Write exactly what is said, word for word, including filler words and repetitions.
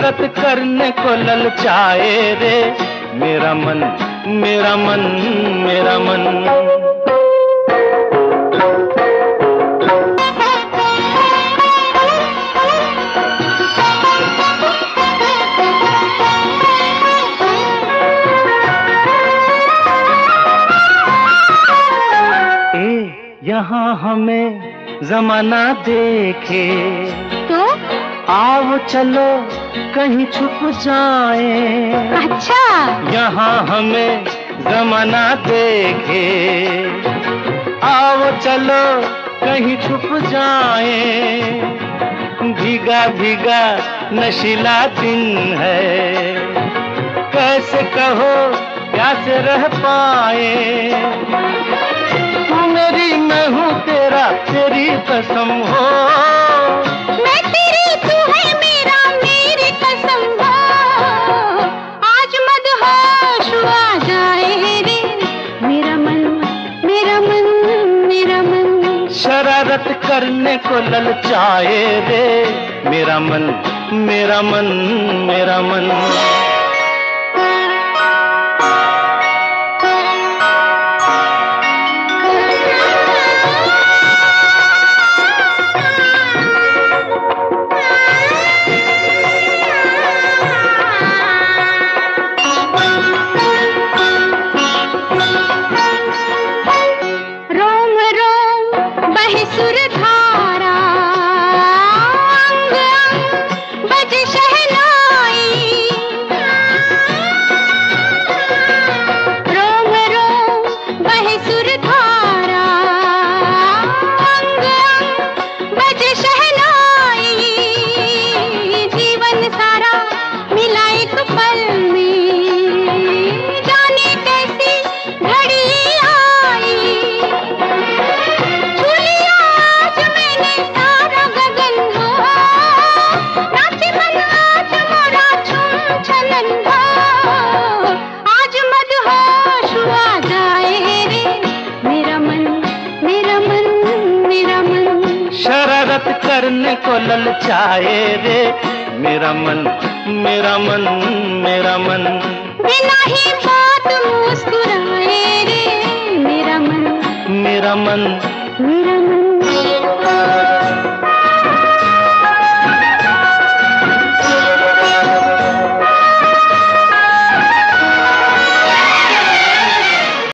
शरारत करने को ललचाए रे मेरा मन, मेरा मन, मेरा मन। यहाँ हमें जमाना देखे तो आओ चलो कहीं छुप जाए। अच्छा, यहाँ हमें जमाना देखे आओ चलो कहीं छुप जाए। भीगा भीगा नशीला दिन है, कैसे कहो कैसे रह पाए। मेरी मैं हूँ तेरा, तेरी कसम हो। मैं तेरी, तू है मेरा, मेरी कसम हो। आज मदहोश आ जाए रे मेरा मन, मेरा मन, मेरा मन। शरारत करने को ललचाए रे मेरा मन, मेरा मन, मेरा मन। करने को ललचाए रे मेरा मन, मेरा मन, मेरा मन। बिना ही बात मुस्कुराए रे मेरा मन, मेरा मन, मेरा मन।